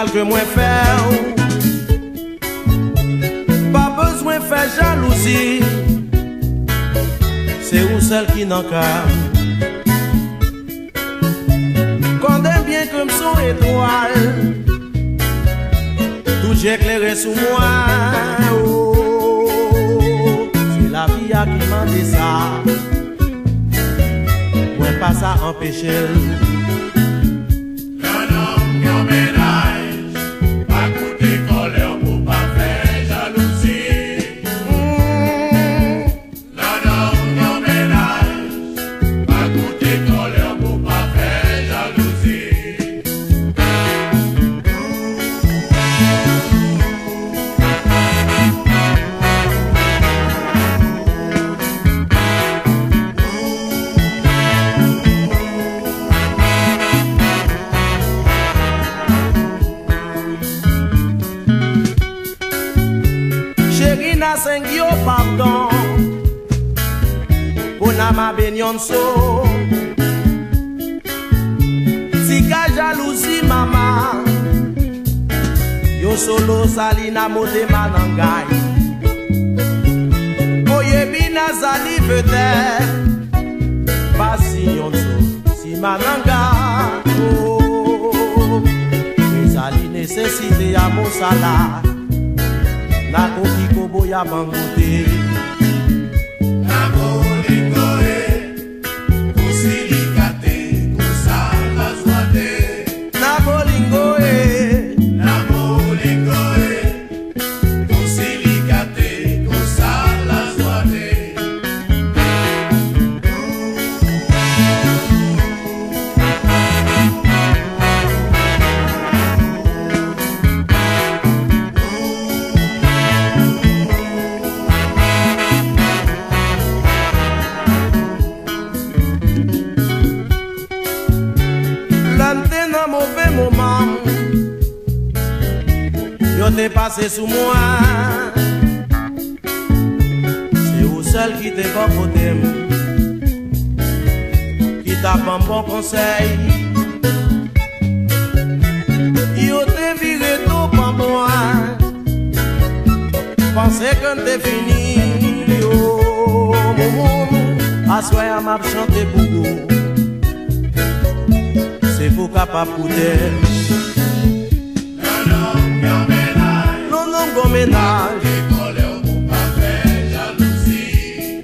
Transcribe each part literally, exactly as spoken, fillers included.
que moi faire. Pas besoin de faire jalousie, c'est vous seul qui n'en cas. Condamne bien comme son étoile, tout j'ai éclairé sous moi. Oh, c'est la vie à qui m'a dit ça. Moi pas ça empêcher. Sengyo pardon pour na ma benyon so si ka jalousie mama yo solo salina mote manangay oye bina zali vete basi yon so si mananga oh zali nécessité ya mosala na kokiko boya bangote na bolingo e kusilikate kusala zwate na bolingo e na bolingo e kusilikate kusala zwate mauvais moment, yo t'ai passé sous moi. C'est vous seul qui t'es pas côté, qui t'a pas un bon conseil. Yo t'ai viré tout pour moi, pensais que t'es fini. Oh, mon monde, à soir m'a chanté pour vous. C'est pour capable pour terre. Non, non, non, ménage. Non, non, bon ménage. École pour pas faire jalousie.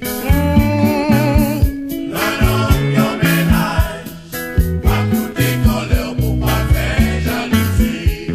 Non, non, non, ménage. Pas pour école pour pas faire jalousie.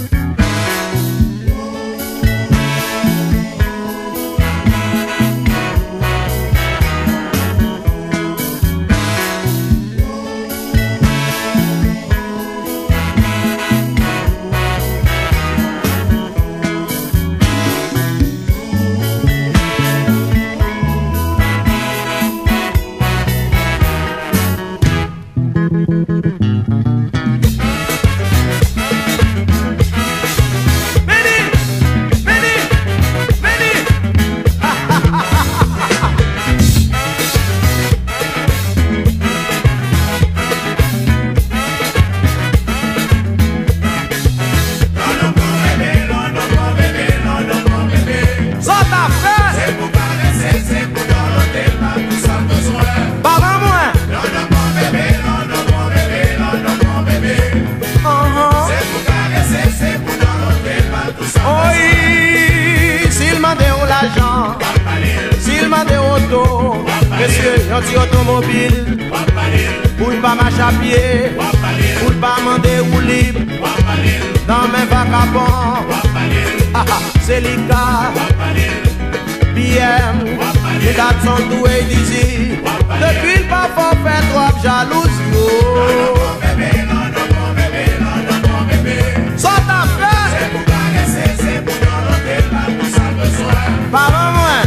Monsieur, un petit automobile, pour ne pas marcher à pied, pour ne pas demander ou libre, dans mes vagabonds, c'est les gars, B M, les gars sont doués d'ici, depuis le pas fort fait trop jalouse. Sort à faire, c'est pour caresser, c'est pour dans l'hôtel, pas pour ça besoin. Parle moi.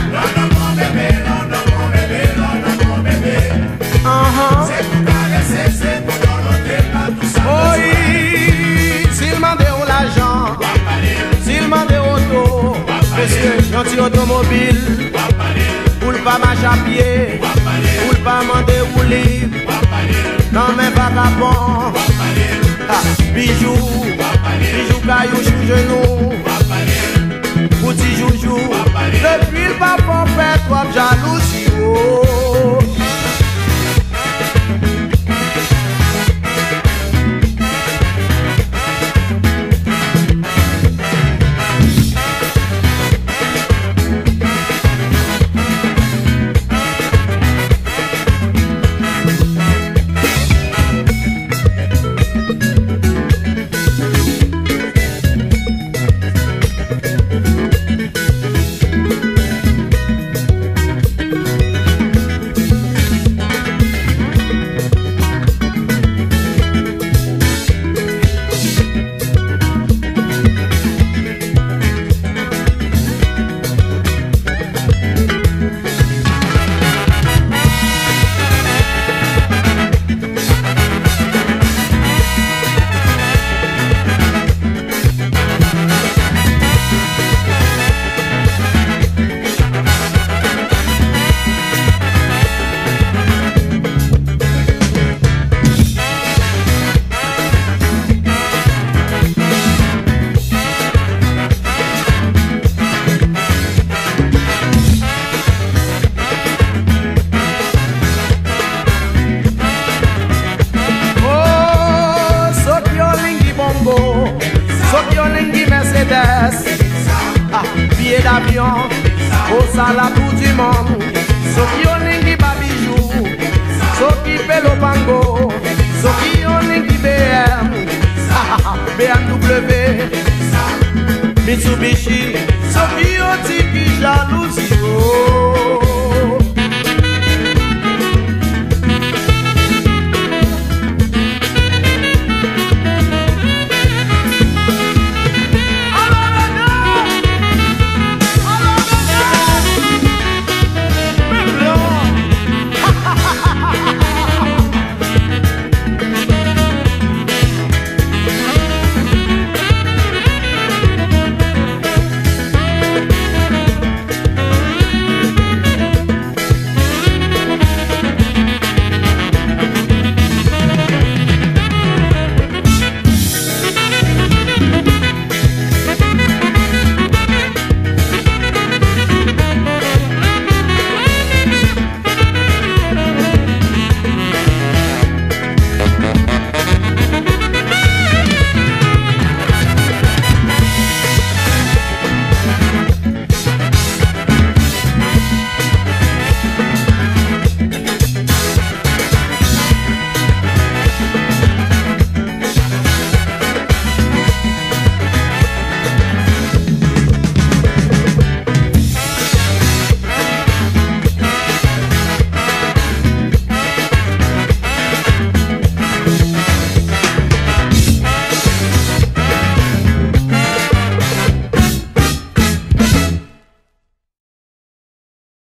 C'est pour caresser, c'est pour dans l'hôtel, pas tout ça. Oui, s'il m'a donné l'argent, s'il m'a donné auto, monsieur, un petit automobile, pour ne pas marcher à pied, pour ne pas demander ou libre, dans mes vagabonds, bijoux, Bijou caillou sous genou. Petit joujou. Depuis le papa fait toi jalousie. Oh. Ah, billet d'avion, au salaire tout du monde. Ceux qui ont l'ingui babijou, ceux qui paient le bango, ceux qui ont l'ingui B M, B M W, Mitsubishi, ceux qui ont dit qui jalousie.